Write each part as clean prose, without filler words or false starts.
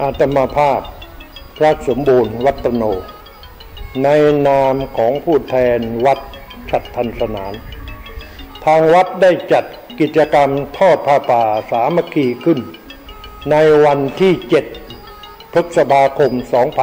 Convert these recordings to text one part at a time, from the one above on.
อาตมาภาพพระสมบูรณ์วัตโนในนามของผู้แทนวัดฉัตรทันสนานทางวัดได้จัดกิจกรรมทอดผ้าป่าสามัคคีขึ้นในวันที่7 พฤษภาคม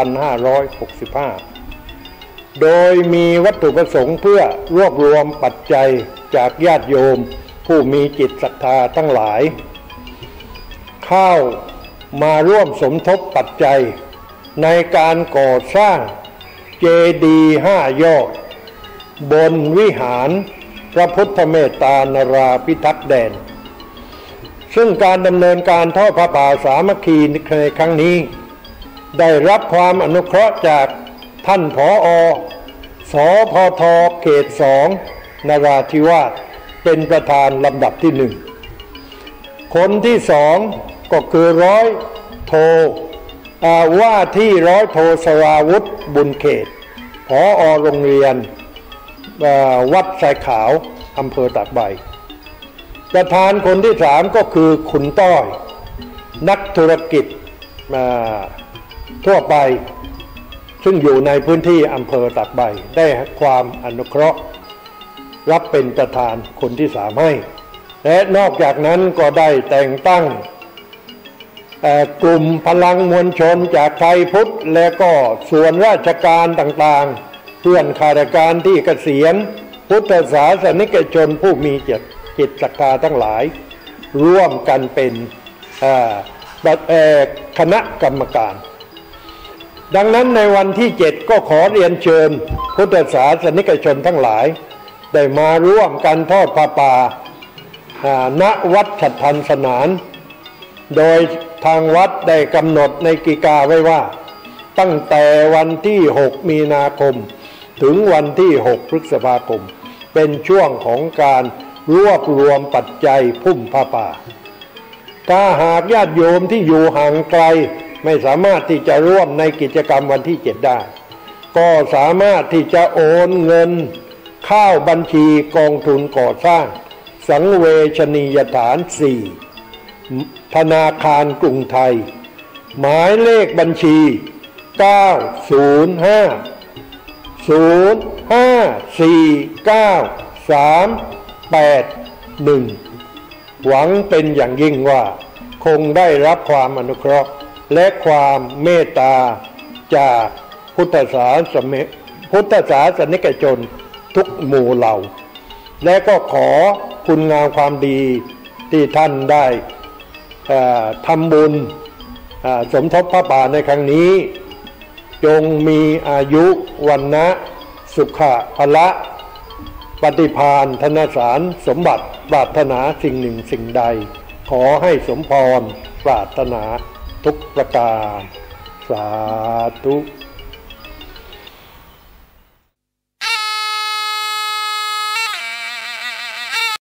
2565 โดยมีวัตถุประสงค์เพื่อรวบรวมปัจจัยจากญาติโยมผู้มีจิตศรัทธาทั้งหลายเข้ามาร่วมสมทบปัจจัยในการก่อสร้างเจดีย์5 ยอดบนวิหารพระพุทธเมตตานราพิทักษ์แดนซึ่งการดำเนินการทอดผ้าป่าสามัคคีในครั้งนี้ได้รับความอนุเคราะห์จากท่านผอ.สพท.เขต 2 นราธิวาสเป็นประธานลำดับที่ 1คนที่ 2ก็คือร้อยโทว่าที่ร้อยโทสราวุธบุญเขตผอ.โรงเรียนวัดทรายขาวอำเภอตากใบประธานคนที่ 3ก็คือคุณต้อยนักธุรกิจทั่วไปซึ่งอยู่ในพื้นที่อำเภอตากใบได้ความอนุเคราะห์รับเป็นประธานคนที่ 3ให้และนอกจากนั้นก็ได้แต่งตั้งกลุ่มพลังมวลชนจากไทยพุทธและก็ส่วนราชการต่างๆเพื่อนข้าราชการที่เกษียณพุทธศาสนิกชนผู้มีจิตศรัทธาทั้งหลายร่วมกันเป็นคณะกรรมการดังนั้นในวันที่ 7ก็ขอเรียนเชิญพุทธศาสนิกชนทั้งหลายได้มาร่วมกันทอดผ้าป่าณวัดฉัตรทันสนานโดยทางวัดได้กำหนดในกิกาไว้ว่าตั้งแต่วันที่ 6 มีนาคมถึงวันที่ 6 พฤษภาคมเป็นช่วงของการรวบรวมปัจจัยพุ่มผ้าป่าถ้าหากญาติโยมที่อยู่ห่างไกลไม่สามารถที่จะร่วมในกิจกรรมวันที่ 7ได้ก็สามารถที่จะโอนเงินเข้าบัญชีกองทุนก่อสร้างสังเวชนียสถาน 4 ธนาคารกรุงไทยหมายเลขบัญชี 905-0549381 หวังเป็นอย่างยิ่งว่าคงได้รับความอนุเคราะห์และความเมตตาจากพุทธศาสนิกชนทุกหมู่เหล่าและก็ขอคุณงามความดีที่ท่านได้ทำบุญสมทบผ้าป่าในครั้งนี้จงมีอายุวันนะสุขะพละปฏิภาณธนสารสมบัติปรารถนาสิ่งหนึ่งสิ่งใดขอให้สมพรปรารถนาทุกประการสาธุ